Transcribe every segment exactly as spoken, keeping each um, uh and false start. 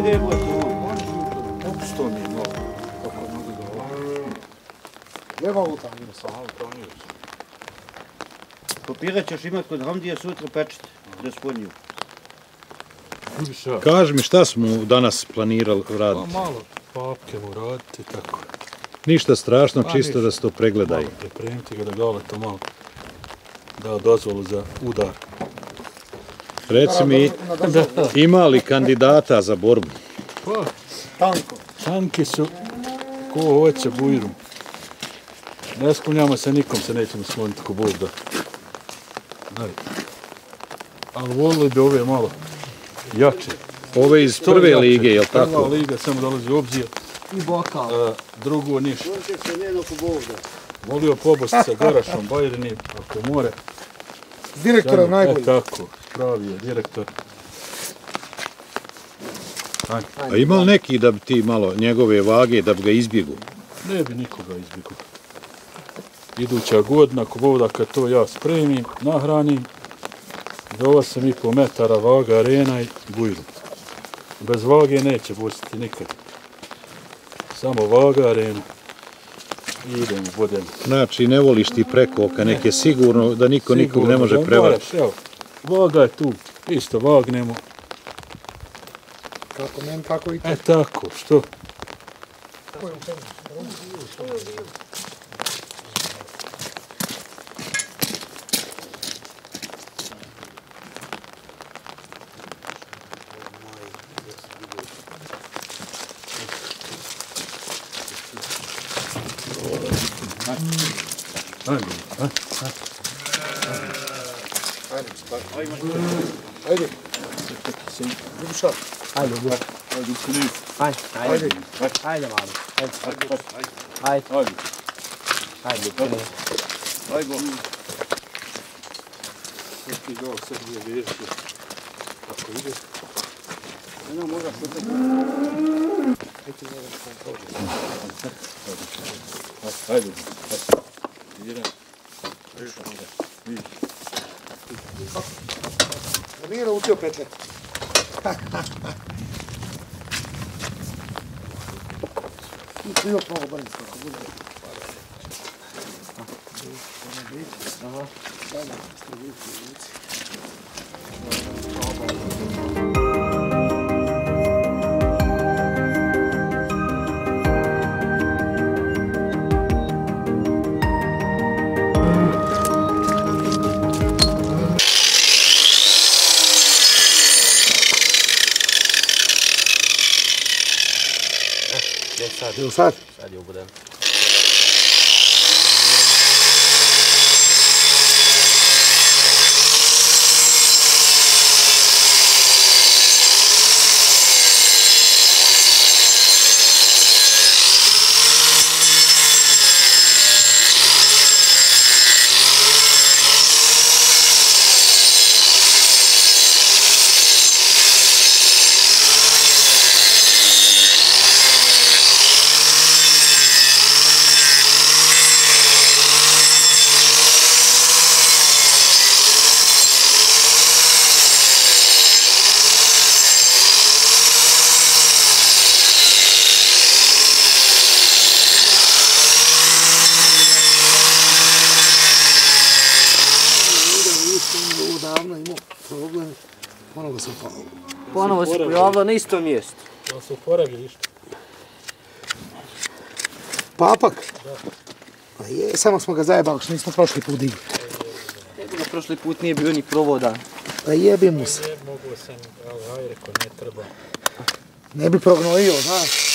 gdje bude tu? Opusto mi je mnogo. Kako mogu da ovo? Gdje mogu tamo? Samo utanio se. Papira ćeš imat kod Hamdija sutra pečete, da sponju. Kaži mi šta smo danas planirali raditi? Pa malo papke mu raditi, tako. Ništa strašno, čisto da se to pregledaju. Malo pripremiti ga da gale to malo da dozvolu za udar. Reci mi, ima li kandidata za borbu? Pa, Tanko. tanki su ko hoće bujru. Ne sklonjamo se, nikom se nećemo skloniti ko Bog da. Daj. Ali volili bi ove malo jače. Ove iz prve lige, jel tako? Prva liga samo dolazi u obzir. I bokal. A, drugo ništa. Može se njeno ko Bog da. Volio pobosti sa Garašom, Bajrini, ako more. S direktorom najbolji. E tako, pravi je direktor. Ajde. A ima li neki da bi ti malo njegove vage, da bi ga izbjegu? Ne bi nikoga izbjegao. Iduća godina, ako Bog da kad to ja spremim, nahranim, do osam i pol metara vaga, arena i bujru. Bez vage neće bostiti nikad. Samo vaga, arena. I idemo, budemo. Znači, ne voliš ti preko oka, nek je sigurno da niko nikog ne može prevariti. Evo, vaga je tu, isto vagnemo. Kako meni, tako i to. E tako, što? Ajde, Ajde. Ljubuša. Ajde, Ljubuša. ajde, uskrivi. Ajde, ajde. Ajde, malo. Ajde. Ajde. Ajde. Ajde, Ljubuša. Ajde. Neki dao sad je vježiti. Kako ide? Eno možda šutiti. Ajde. Jedan. Nije naučio petljati. I još malo brzo, kako bude. Aha. Sada, ste vidjeti u lici. Sad, Evo sad. sad je ubudem. Davno imao problem, ponovo sam pao. Ponovo se pojavilo na istom mjestu. Da su poragi išli. Papak? Da. Pa je, samo smo ga zajebali što nismo prošli put digli. Nego ga prošli put nije bio ni provoda. Pa jebi mu se. Mogu sam, ali aj rekao, ne treba. Ne bi prognojio, znaš.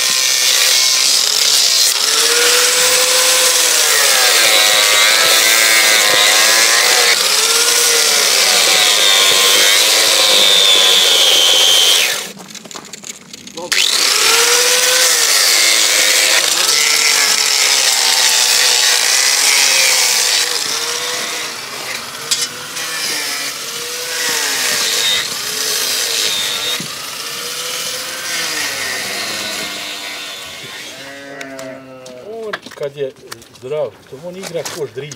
Kad je zdrav, to on igra ko ždriv.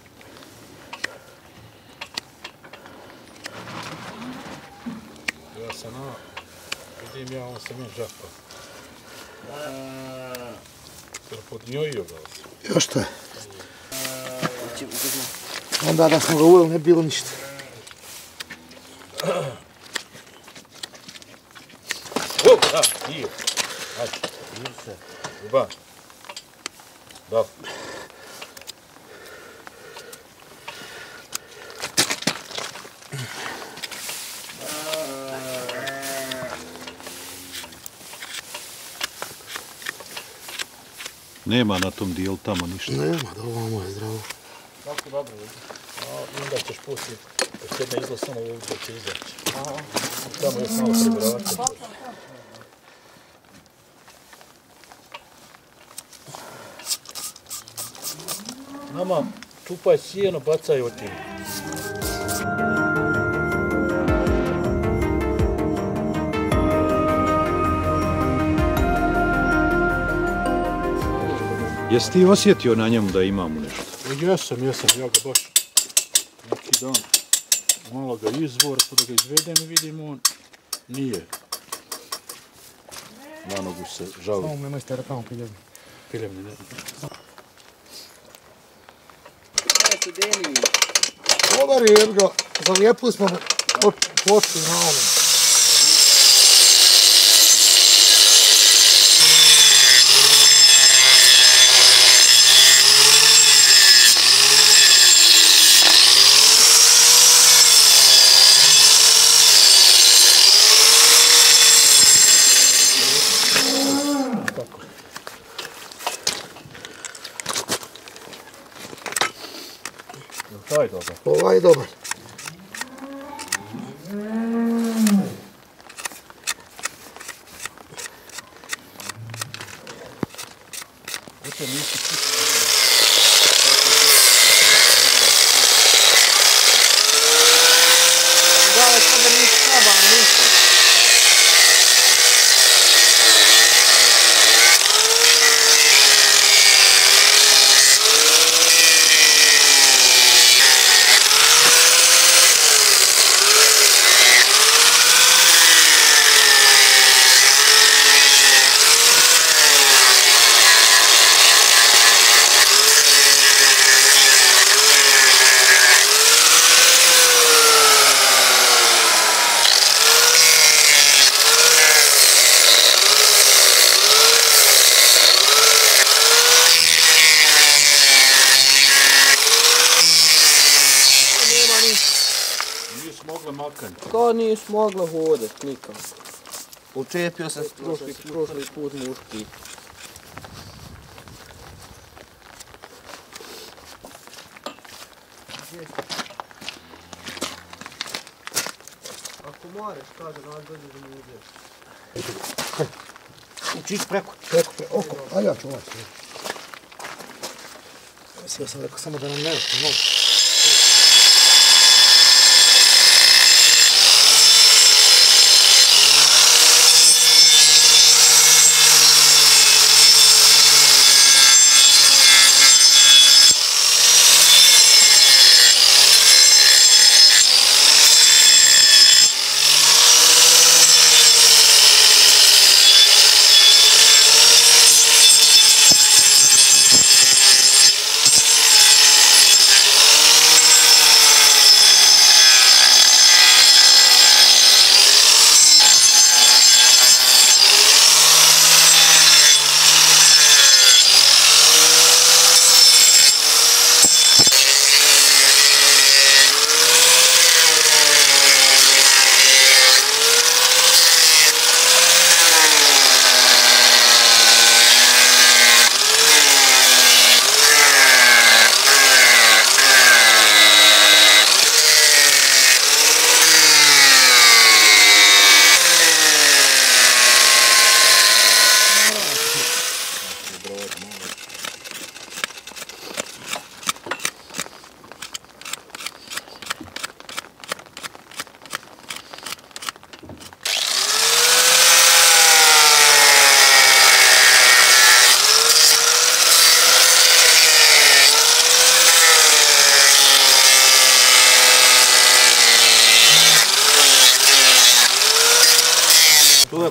Ja sam na... Vidim ja, on se mi džapa. Jer podnjojio ga. Još to je. Onda da smo ga uveli ne bi bilo ništa. O, da, dio. Ajde, dio se. Ljubav. Da. Nema na tom dijelu tamo ništa. Nema, da ovo je zdravo. Tako dobro, vidi. A onda ćeš pustiti, kad jedne izla samo ovdje će izaći. Tamo još malo prebrati. Nama čupaj sjeno, bacaj od tim. Jesi ti osjetio na njemu da imamo nešto? Jesam, jesam, ja ga baš neki dan malo ga izvor, pa da ga izvedem i vidim on nije. Na nogu se žali. Samo nemoj ste tamo piljem. Piljem mi ne. Dobar je, jer ga zalijepili smo počeli na onom. Taj dobar. Ovaj je dobar. Oće nisi čisto. Da, ali kada nisi slaba, ništa. Kao nisu mogle hodat nikako. Učepio sam prošli, prošli put muški. Ako moraš, kaže, nas dođe da mu uđeš. Učiš preko. Preko, preko, oko. A ja ću ovaj sve. Mislio sam rekao samo da nam ne ošte nogu.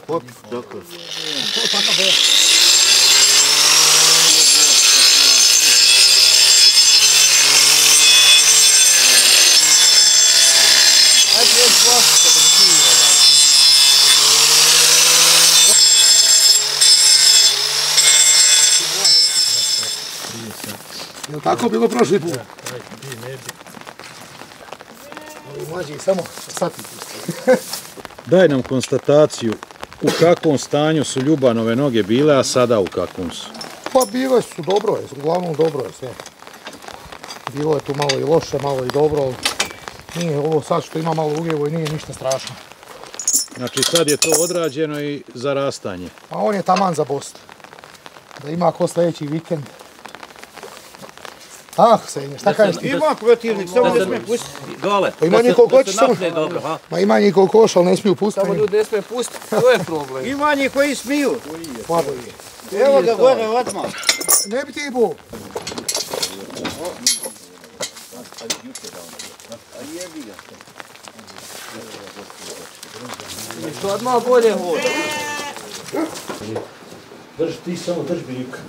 Hop, tako. Je li tako bilo prošli put? Ovi mlađi samo sati pusti. Daj nam konstataciju u kakvom stanju su Ljubanove noge bile, a sada u kakvom su. Pa bile su, dobro je, uglavnom dobro je sve. Bilo je tu malo i loše, malo i dobro, ali nije ovo sad što ima malo ugljevo i nije ništa strašno. Znači sad je to odrađeno i za rastanje. A on je taman za bost. Da ima ko sljedeći vikend. Ah, Senje, šta kažeš ti? Ima protivnik, samo ne smije pustiti. Dole. Pa ima njih koliko hoćeš samo. napne dobro, ha? Ma ima njih koliko hoćeš, ali ne smiju pustiti. Samo ljudi ne smije pustiti, to je problem. Ima njih koji smiju. Slabo je. Evo ga gore odmah. Ne bi ti bu. Što odmah bolje hoda. Drži ti samo, drži birika.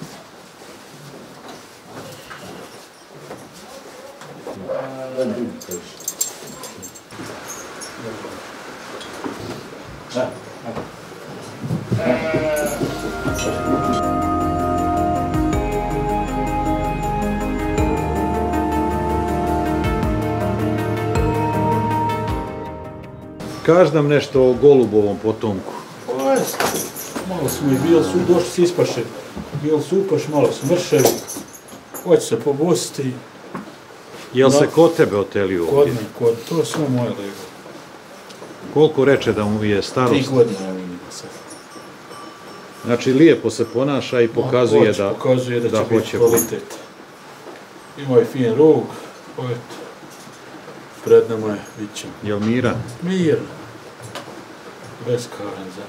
Kaži nam nešto o Golubovom potomku. Malo smo i bili su, došli s ispaše. Bili su upaš, malo su mrševi. Hoće se pobustiti. Jel se kod tebe otelio Kod ovdje? me, kod, to je sve moje lego. Koliko reče da mu je Tri starost? godine evo ima sad. Znači lijepo se ponaša i pokazuje Hoće, da, pokazuje da će da biti hoće kvalitet. Ima je fin rog, eto. Pred nama je, vidit ćemo. Jel miran? Mir. Bez karenza.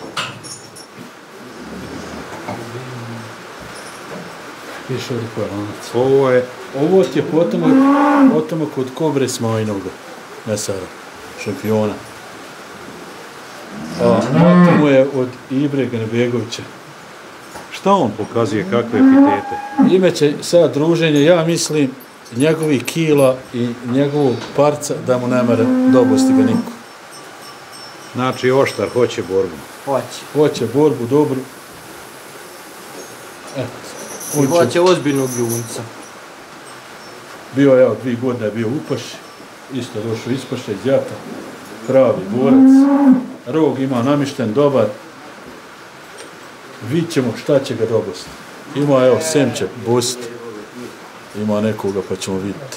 Više ovdje paranac. Ovo je, Ovo ti je potomak, potomak od Kobre Smajnoga, mesara, šampiona. A mata mu je od Ibre Ganebegovića. šta on pokazuje, kakve epitete? Ime će sad druženje, ja mislim, njegovih kila i njegovog parca da mu ne mere dobosti ga niko. Znači oštar, hoće borbu. Hoće. Hoće borbu dobru. Eto. I on će- hoće ozbiljnog junca. Bio je, evo, dvije godine je bio upaš, isto došao ispaša iz Jata, pravi borac, rog ima namišten, dobar, vidit ćemo šta će ga dobosti. Ima, evo, sem će bosti, ima nekoga pa ćemo vidjeti.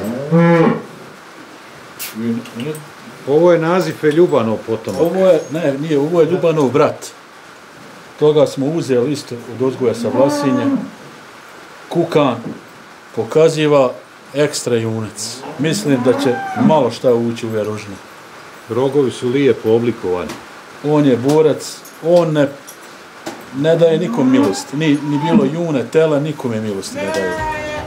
Ovo je naziv Ljubanov potomak. Ovo je, ne, nije, ovo je Ljubanov brat. Toga smo uzeli isto od Ozgoja sa Vlasinje. Kukan pokaziva ekstra junac. Mislim da će malo šta ući u Vjerožne. Rogovi su lijepo oblikovani. On je borac, on ne, ne daje nikom milosti. Ni, ni bilo june, tela, nikome milosti ne daje.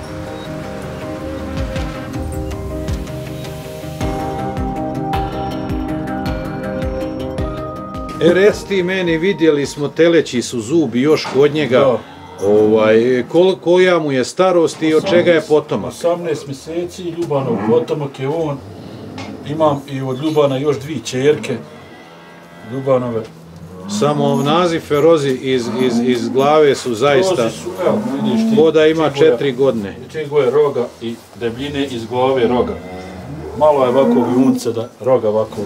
E, reci ti meni, vidjeli smo teleći su zubi još kod njega. Da. Ovaj, kol, koja mu je starost i od čega je potomak? osamnaest mjeseci, Ljubanov potomak je on. Imam i od Ljubana još dvije čerke. Ljubanove. Samo naziv Ferozi iz, iz, iz glave su zaista, Rozi su, evo, vidiš ti, ko da ima čigoja- četiri godine. Čigoje roga i debljine iz glave roga. Malo je ovakvog junca da roga ovakvog.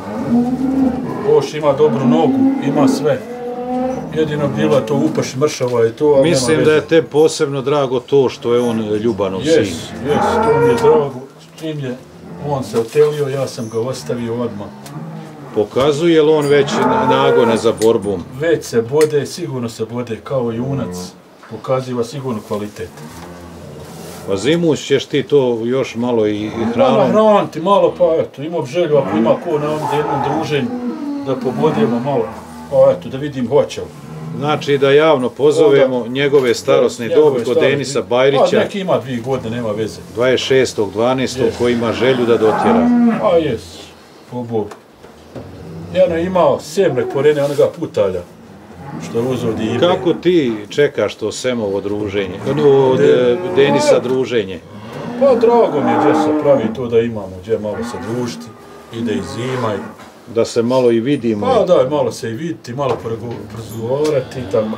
Oš ima dobru nogu, ima sve. Jedino bilo je to upaš mršava i to, ali nema Mislim veze. da je te posebno drago to što je on Ljubanov Jes, sin. jes, to mi je drago. S čim je on se otelio, ja sam ga ostavio odmah. Pokazuje li on već nagone za borbom? Već se bode, sigurno se bode kao junac. Pokaziva sigurno kvalitet. Pa zimus ćeš ti to još malo i, i Malo hranom. hraniti, malo pa eto, imam želju ako ima ko na ovdje jednom druženju da pobodijemo malo. Pa eto, da vidim hoće li. Znači da javno pozovemo njegove starosne Njegove dobi kod starosne- Denisa Pa Bajrića, neki ima dvije godine, nema veze. dvadeset šestog dvanaestog Jes. koji ima želju da dotjera. A jes, po Bogu. Jedan je imao semre korene onoga putalja, što je uzeo dibe. Kako ti čekaš to Semovo druženje, od De, Denisa druženje? Pa drago mi je gdje se pravi to da imamo, gdje malo se družiti, ide i zima. Da se malo i vidimo. Pa da, malo se i viditi, malo porazgovarati i tako.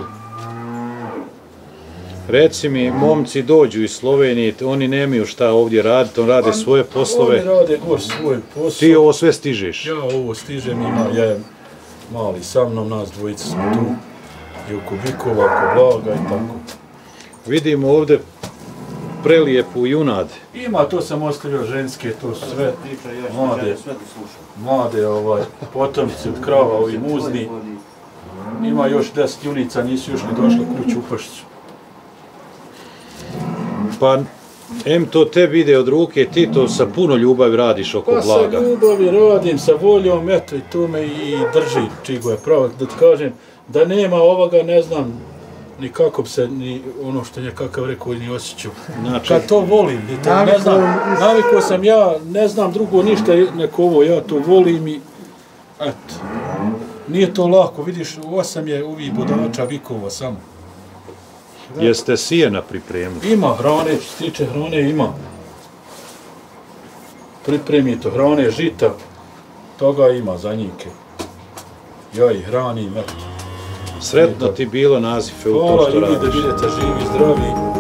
Reci mi, momci dođu iz Slovenije, oni nemaju šta ovdje raditi, on rade svoje poslove. Oni rade gor svoj posao. Ti ovo sve stižeš? Ja ovo stižem, ima, ja je mali sa mnom, nas dvojica smo tu. I oko bikova, oko blaga i tako. Vidimo ovdje prelijepu junad. Ima, to sam ostavio ženske, to su sve mlade, mlade ovaj, potomci od krava, ovi muzni. Ima još deset junica, nisu još ni došli kuću u Pašicu. Pa, em to tebi ide od ruke, ti to sa puno ljubavi radiš oko pa blaga. Pa sa ljubavi radim, sa voljom, eto i to me i drži, čigo je pravo, da ti kažem, da nema ovoga, ne znam, ni kako bi se, ni ono što je kakav rekao, ni osjećao. Znači, kad to volim, to, ne znam, navikao sam ja, ne znam drugo ništa, neko ovo, ja to volim i, eto, nije to lako, vidiš, osam je uvijek bodača vikova samo. Jeste sijena pripremili? Ima hrane, što se tiče hrane, ima. Pripremi to hrane, žita, toga ima za njike. Ja ih hranim, eto. Sretno ti bilo nazife u to što radiš. Hvala ljudi da budete živi, zdravi.